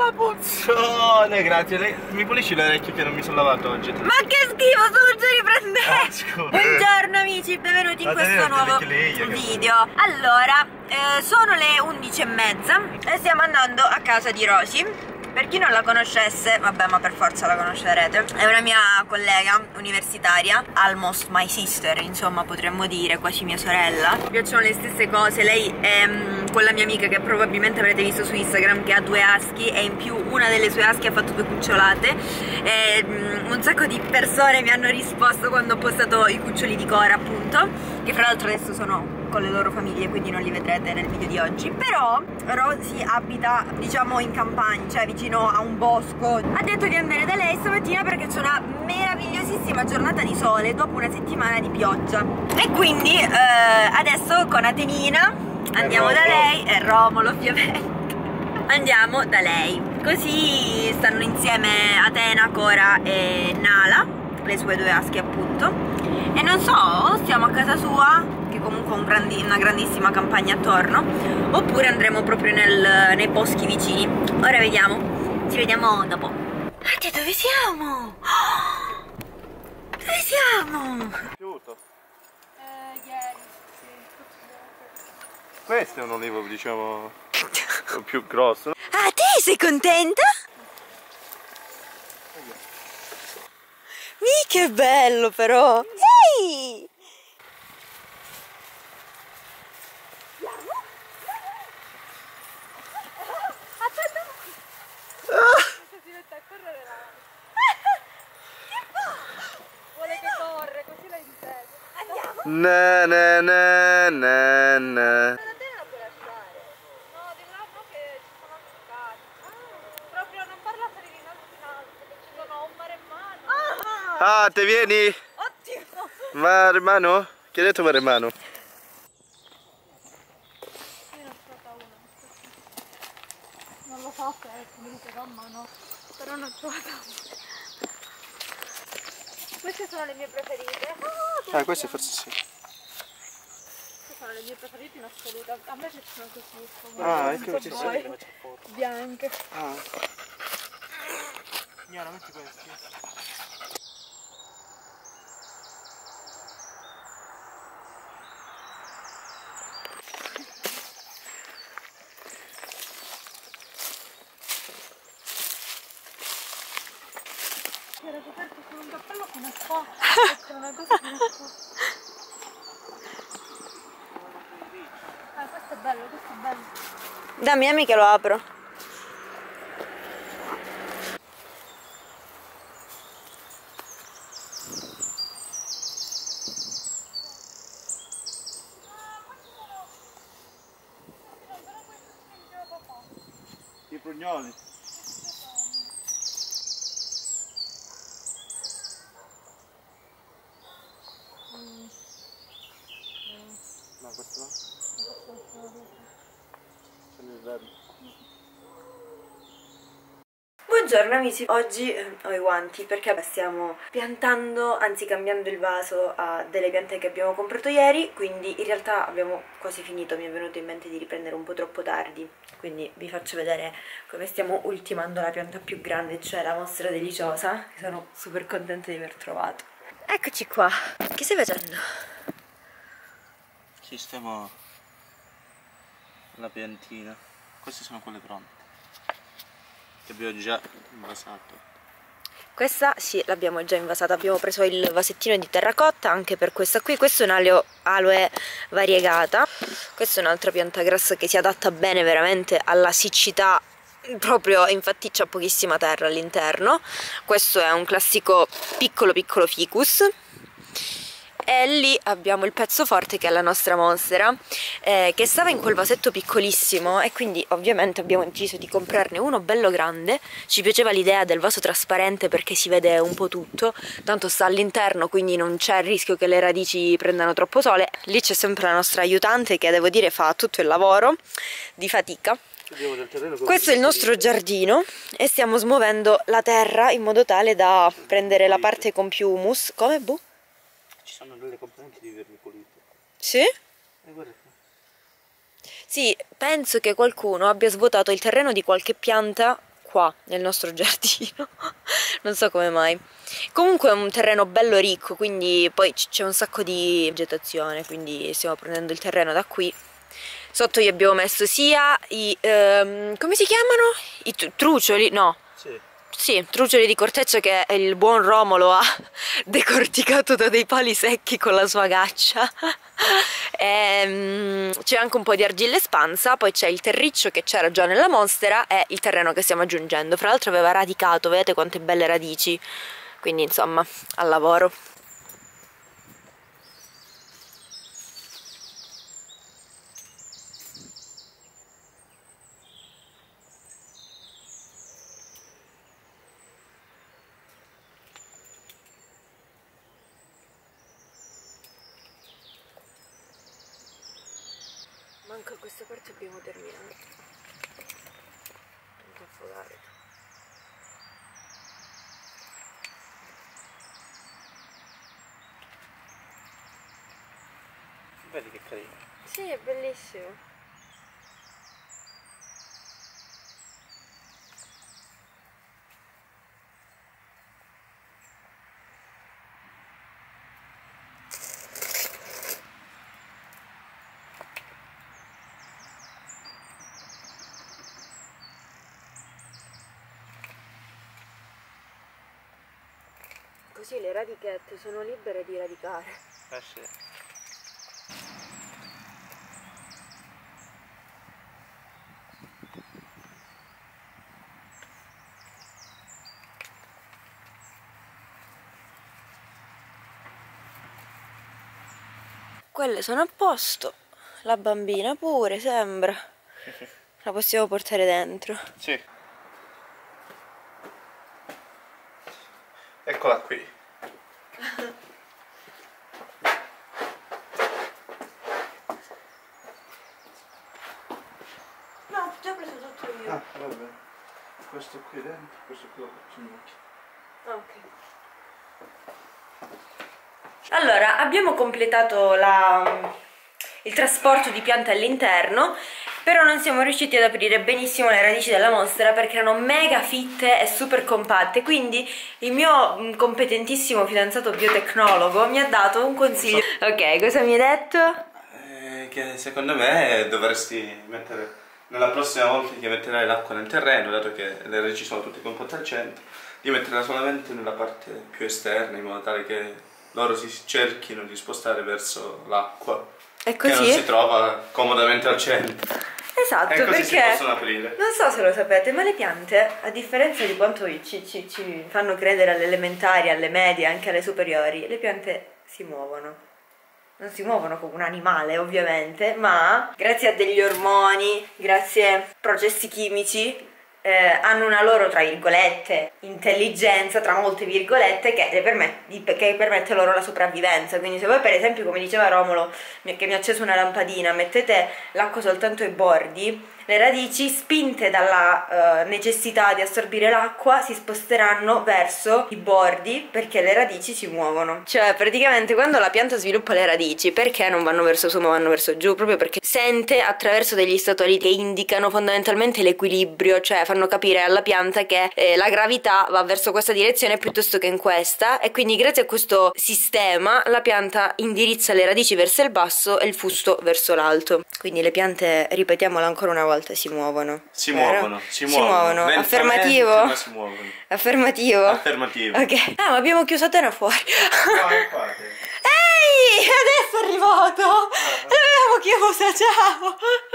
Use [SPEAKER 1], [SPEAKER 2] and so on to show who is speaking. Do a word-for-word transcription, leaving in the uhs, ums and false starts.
[SPEAKER 1] Ah, puzzone, grazie. Lei mi pulisci le orecchie che non mi sono lavato oggi?
[SPEAKER 2] Ma che schifo, sto già riprendendo.
[SPEAKER 1] Ah, scusa.
[SPEAKER 2] Buongiorno amici, benvenuti in questo nuovo video. Allora, eh, sono le undici e mezza e stiamo andando a casa di Rosy. Per chi non la conoscesse, vabbè, ma per forza la conoscerete, è una mia collega universitaria, almost my sister, insomma, potremmo dire, quasi mia sorella. Mi piacciono le stesse cose. Lei è um, quella mia amica che probabilmente avrete visto su Instagram, che ha due husky, e in più una delle sue husky ha fatto due cucciolate. E um, un sacco di persone mi hanno risposto quando ho postato i cuccioli di Cora, appunto, che fra l'altro adesso sono con le loro famiglie, quindi non li vedrete nel video di oggi. Però Rosy abita, diciamo, in campagna, cioè vicino a un bosco. Ha detto di andare da lei stamattina perché c'è una meravigliosissima giornata di sole dopo una settimana di pioggia. E quindi eh, adesso con Atenina andiamo da lei, e Romolo ovviamente, andiamo da lei. Così stanno insieme Atena, Cora e Nala, le sue due husky appunto. E non so, stiamo a casa sua, che comunque ha un grandi, una grandissima campagna attorno, oppure andremo proprio nel, nei boschi vicini. Ora vediamo, ci vediamo dopo. Oddio, dove siamo? Oh, dove siamo?
[SPEAKER 1] Piaciuto?
[SPEAKER 3] Eh, ieri, sì.
[SPEAKER 1] Questo è un olivo, diciamo, più grosso.
[SPEAKER 2] Ah, te sei contenta? Mi, che bello però! Ehi!
[SPEAKER 3] Si mette a correre là. Vuole che corre, così la insegue.
[SPEAKER 2] Andiamo?
[SPEAKER 1] Na na na na na.
[SPEAKER 3] Ma da te la puoi lasciare? No, di là no, che ci sono ammiccati. Ah, proprio non parla per in alto in alto, che ci sono un mare in mano.
[SPEAKER 2] Ah!
[SPEAKER 1] Ah, te vieni?
[SPEAKER 2] Ottimo!
[SPEAKER 1] Maremano? Chi ha detto maremano?
[SPEAKER 3] Io ne ho trovata una. Non lo so se è comunque mamma no, però ne ho trovata una. Queste sono le mie preferite.
[SPEAKER 1] Ah, queste forse sì.
[SPEAKER 3] Queste sono le mie preferite in assoluto. A me piacciono così.
[SPEAKER 1] Ah,
[SPEAKER 3] non
[SPEAKER 1] ecco
[SPEAKER 3] so
[SPEAKER 1] ci
[SPEAKER 3] voi.
[SPEAKER 1] sono.
[SPEAKER 3] Bianche.
[SPEAKER 1] Ah. Gnara, metti questi.
[SPEAKER 3] Era coperto con un cappello fino a qua. Con una cosa fino a qua. Ah, questo è bello, questo è bello.
[SPEAKER 2] Dammi, dammi che lo apro.
[SPEAKER 1] I prugnoli. No, questo no? Sono il verde.
[SPEAKER 2] Buongiorno amici, oggi eh, ho i guanti perché stiamo piantando, anzi cambiando il vaso a delle piante che abbiamo comprato ieri, quindi in realtà abbiamo quasi finito, mi è venuto in mente di riprendere un po' troppo tardi, quindi vi faccio vedere come stiamo ultimando la pianta più grande, cioè la mostra deliciosa, che sono super contenta di aver trovato. Eccoci qua, che stai facendo?
[SPEAKER 1] Sistemo la piantina. Queste sono quelle pronte che abbiamo già invasato.
[SPEAKER 2] Questa sì, l'abbiamo già invasata, abbiamo preso il vasettino di terracotta anche per questa qui. Questo è un aloe, aloe variegata, questa è un'altra pianta grassa che si adatta bene veramente alla siccità, proprio, infatti c'ha pochissima terra all'interno. Questo è un classico piccolo piccolo ficus. E lì abbiamo il pezzo forte che è la nostra monstera, eh, che stava in quel vasetto piccolissimo, e quindi ovviamente abbiamo deciso di comprarne uno bello grande. Ci piaceva l'idea del vaso trasparente perché si vede un po' tutto, tanto sta all'interno, quindi non c'è il rischio che le radici prendano troppo sole. Lì c'è sempre la nostra aiutante che, devo dire, fa tutto il lavoro di fatica. Questo è il nostro giardino e stiamo smuovendo la terra in modo tale da prendere la parte con più humus. Come, bu?
[SPEAKER 1] Ci sono delle componenti di vermicolite.
[SPEAKER 2] Sì?
[SPEAKER 1] E guarda qua.
[SPEAKER 2] Sì, penso che qualcuno abbia svuotato il terreno di qualche pianta qua nel nostro giardino. Non so come mai. Comunque è un terreno bello ricco, quindi poi c'è un sacco di vegetazione, quindi stiamo prendendo il terreno da qui. Sotto gli abbiamo messo sia i ehm, come si chiamano? I trucioli? No.
[SPEAKER 1] Sì.
[SPEAKER 2] Sì, trucioli di corteccia che il buon Romolo ha decorticato da dei pali secchi con la sua gaccia. C'è anche un po' di argilla espansa, poi c'è il terriccio che c'era già nella monstera e il terreno che stiamo aggiungendo. Fra l'altro aveva radicato, vedete quante belle radici, quindi insomma al lavoro. Manca questa parte abbiamo terminato. Non affogare.
[SPEAKER 1] Vedi che carino.
[SPEAKER 2] Sì, è bellissimo. Così le radichette sono libere di radicare.
[SPEAKER 1] Eh sì.
[SPEAKER 2] Quelle sono a posto, la bambina pure sembra. La possiamo portare dentro.
[SPEAKER 1] Sì. Eccola qui.
[SPEAKER 2] No, ho già preso tutto io.
[SPEAKER 1] Ah, vabbè. Questo qui dentro, questo qui lo facciamo qui.
[SPEAKER 2] Ah, ok. Allora, abbiamo completato la, il trasporto di piante all'interno, però non siamo riusciti ad aprire benissimo le radici della monstera perché erano mega fitte e super compatte, quindi il mio competentissimo fidanzato biotecnologo mi ha dato un consiglio. Ok, cosa mi hai detto?
[SPEAKER 1] Eh, che secondo me dovresti mettere, nella prossima volta che metterai l'acqua nel terreno, dato che le radici sono tutte compatte al centro, di metterla solamente nella parte più esterna in modo tale che loro si cerchino di spostare verso l'acqua
[SPEAKER 2] E così?
[SPEAKER 1] che non si trova comodamente al centro.
[SPEAKER 2] Esatto,
[SPEAKER 1] e così
[SPEAKER 2] perché
[SPEAKER 1] si possono aprire.
[SPEAKER 2] Non so se lo sapete, ma le piante, a differenza di quanto ci, ci, ci fanno credere alle elementari, alle medie, anche alle superiori, le piante si muovono. Non si muovono come un animale, ovviamente, ma grazie a degli ormoni, grazie a processi chimici, Eh, hanno una loro, tra virgolette, intelligenza, tra molte virgolette, che, le permette, che permette loro la sopravvivenza. Quindi se voi, per esempio, come diceva Romolo, che mi ha acceso una lampadina, mettete l'acqua soltanto ai bordi, le radici, spinte dalla uh, necessità di assorbire l'acqua, si sposteranno verso i bordi perché le radici si muovono. Cioè, praticamente, quando la pianta sviluppa le radici, perché non vanno verso su ma vanno verso giù? Proprio perché sente attraverso degli statori che indicano fondamentalmente l'equilibrio, cioè fanno capire alla pianta che eh, la gravità va verso questa direzione piuttosto che in questa, e quindi grazie a questo sistema la pianta indirizza le radici verso il basso e il fusto verso l'alto. Quindi le piante, ripetiamolo ancora una volta, si muovono.
[SPEAKER 1] Si
[SPEAKER 2] vero?
[SPEAKER 1] muovono, si,
[SPEAKER 2] si
[SPEAKER 1] muovono.
[SPEAKER 2] muovono. Affermativo?
[SPEAKER 1] Ma si muovono.
[SPEAKER 2] Affermativo?
[SPEAKER 1] Affermativo.
[SPEAKER 2] Ok. Ah, ma abbiamo chiuso Atena fuori.
[SPEAKER 1] No,
[SPEAKER 2] Ehi, adesso è arrivato. L'avevamo chiusa, ciao.